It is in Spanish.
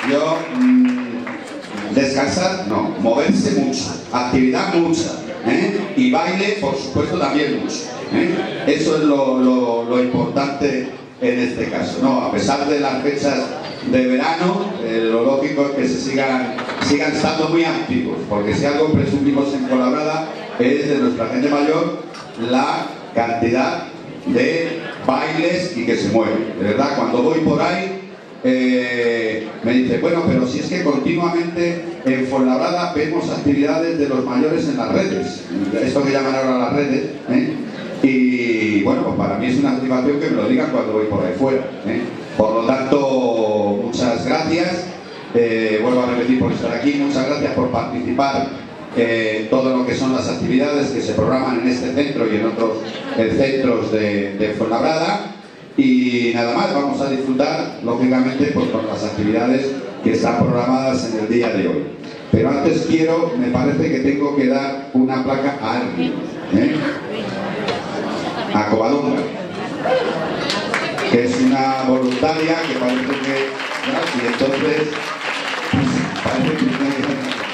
Yo, descansar, no, moverse mucho, actividad mucha, y baile, por supuesto, también mucho. Eso es lo importante en este caso, ¿no? A pesar de las fechas de verano, lo lógico es que se sigan estando muy activos, porque si algo presumimos en Fuenlabrada es de nuestra gente mayor la cantidad de bailes y que se mueven. De verdad, cuando voy por ahí me dice, bueno, pero si es que continuamente en Fuenlabrada vemos actividades de los mayores en las redes, esto que llaman ahora las redes, y bueno, pues para mí es una satisfacción que me lo digan cuando voy por ahí fuera. Por lo tanto, muchas gracias, vuelvo a repetir por estar aquí, muchas gracias por participar en todo lo que son las actividades que se programan en este centro y en otros centros de Fuenlabrada. Y nada más, vamos a disfrutar, lógicamente, pues, con las actividades que están programadas en el día de hoy. Pero antes me parece que tengo que dar una placa a alguien, a Covadonga, que es una voluntaria que parece que... Y entonces, parece que